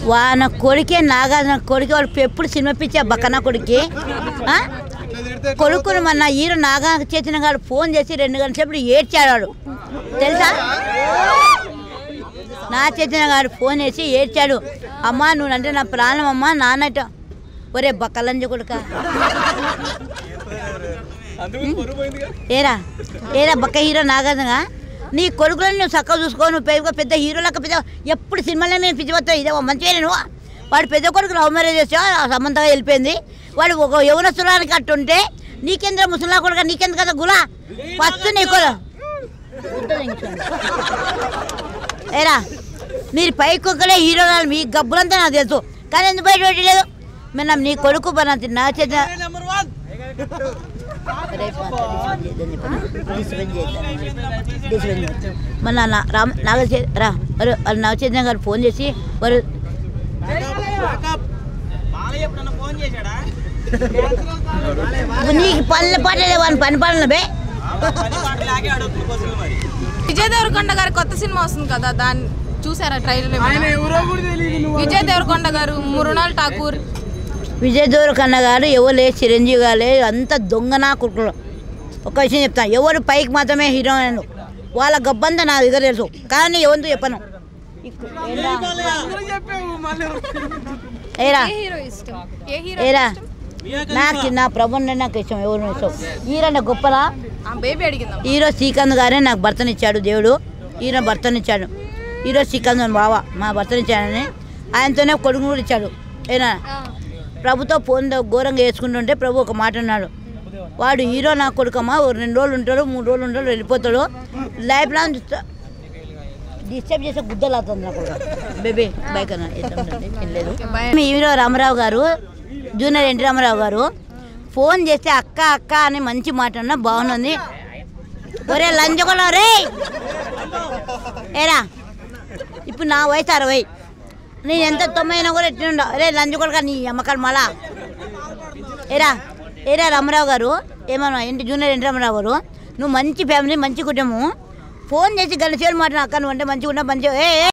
వాన కొడుకే నాగార్జున కొడుకు వాడు ఎప్పుడు సినిమా పిచ్చా బక్కన కొడుకి కొడుకుని మన హీరో నాగా చైతన్య గారు ఫోన్ చేసి 2 గంటల సేపు ఏడ్చాడు వాడు తెలుసా. నా చైతన్య గారు ఫోన్ చేసి ఏడ్చాడు, అమ్మా నువ్వంటే నా ప్రాణం అమ్మా నాన్నట. ఒరే బక్కలంజ కొడుక ఏరా ఏరా బక్క హీరో నాగార్జున నీ కొడుకులను నువ్వు చక్కగా చూసుకో. నువ్వు పెద్ద హీరోలకు పెద్ద ఎప్పుడు సినిమాలో నేను పిచ్చిపోతావు. ఇదే మంచిగా నువ్వు వాడు పెద్ద కొడుకు లవ్ మ్యారేజ్ చేసావు, సంబంధంగా వెళ్ళిపోయింది. వాడు ఒక యవనస్తురానికి అట్టుంటే నీకెందుకు ముసలా కొడుక నీకెందుకు కదా గులా ఫస్ట్ నీకు ఏరా మీరు పైకి ఒక్కడే హీరో మీ గబ్బులంతా నాకు తెలుసు, కానీ ఎందుకు బయట పెట్టలేదు. మేము నీ కొడుకు పని నా చేత మన నవచైతన్య గారు ఫోన్ చేసి వారు నీకు పనుల పాటలే వాని పని పాటలు బే. విజయ్ దేవరకొండ గారి కొత్త సినిమా వస్తుంది కదా, దాన్ని చూసారా ట్రైలర్? విజయ్ దేవరకొండ గారు, మృణాల్ ఠాకూర్. విజయ్ దేవరకొండ గారు ఎవరు చిరంజీవి గారు అంత దొంగనా కుట్రలు. ఒక విషయం చెప్తాను, ఎవరు పైకి మాత్రమే హీరోయిన్ వాళ్ళ గబ్బంతా నా దగ్గర తెలుసు, కానీ ఎవరితో చెప్పను. ఏరా ఏరా నాకు నా ప్రభుత్వం నాకు ఇష్టం, ఎవరు ఇష్టం. హీరో గొప్పలా హీరో శ్రీకాంత్ గారే నాకు భర్తనిచ్చాడు దేవుడు. హీరో భర్తనిచ్చాడు, హీరో శ్రీకాంత్ బావ మా భర్తనిచ్చాడని ఆయనతోనే కొడుకు కూడా ఇచ్చాడు. ఏనా ప్రభుతో ఫోన్ ఘోరంగా వేసుకుంటుంటే ప్రభు ఒక మాట అన్నాడు, వాడు హీరో నా కొడుకమ్మా 2 రోజులు ఉంటాడు 3 రోజులు ఉంటాడు వెళ్ళిపోతాడు, లైఫ్ లాంగ్ డిస్టర్బ్ చేసే గుద్దలు అవుతుంది నా కొడుకు బేబీ బైక్ వెళ్ళలేదు. హీరో రామారావు గారు జూనియర్ ఎన్టీ రామారావు గారు ఫోన్ చేస్తే అక్క అక్క అని మంచి మాట అన్నా బాగుంది. ఒరే లంచగొల రే ఏరా ఇప్పుడు నా వయసు 60, నేను ఎంత 90 అయినా కూడా ఎట్టిండో. అరే లంచగొలక నీ అమ్మకాలు మళ్ళా ఏరా ఏరా రామారావు గారు ఏమన్నా ఏంటి జూనియర్ ఎన్టీ రామారావు గారు నువ్వు మంచి ఫ్యామిలీ మంచి కుటుంబం ఫోన్ చేసి గంట సేపు మాట అక్క నువ్వు అంటే మంచిగా ఉంటా మంచిగా